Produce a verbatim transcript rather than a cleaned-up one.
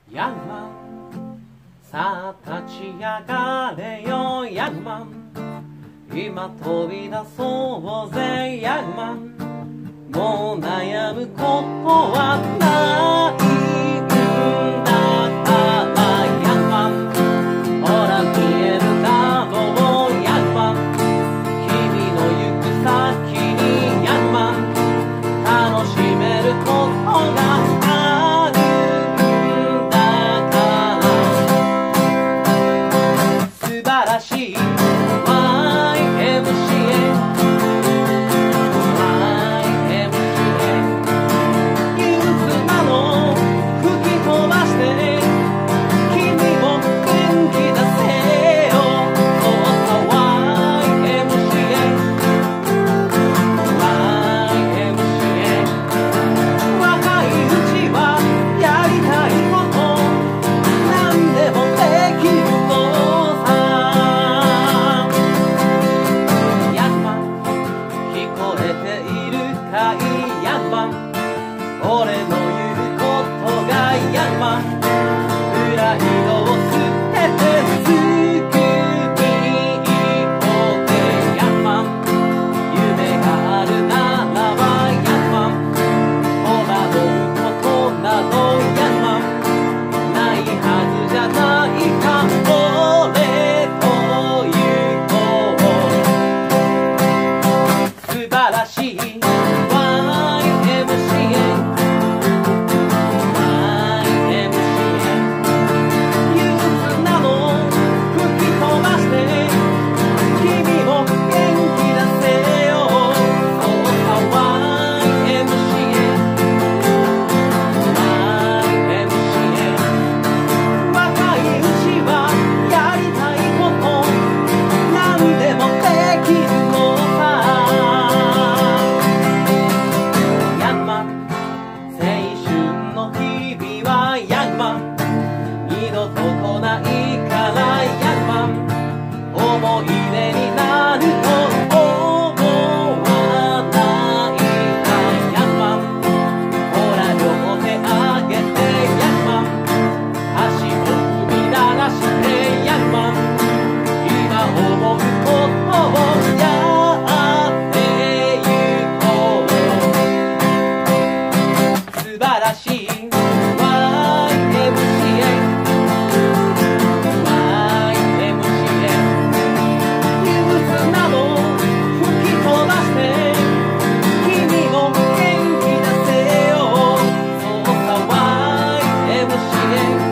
ヤンマンさあ立ち上がれよヤンマン今飛び出そうぜヤンマンもう悩むことはないんだからヤンマンほら見えるだろうヤンマン君の行く先にヤンマン楽しめることがあるんだから素晴らしい ワイエムシーエー 俺の言うことがヤンマンプライドを捨ててすぐに行こうぜヤンマン夢があるならばヤンマンほらどうことなどヤンマンないはずじゃないか俺と行こう素晴らしい二度と来ないからヤンマン思い出になると思わないかヤンマンほら両手あげてヤンマン足を踏み鳴らしてヤンマン今思うことをやってゆこう素晴らしいYeah.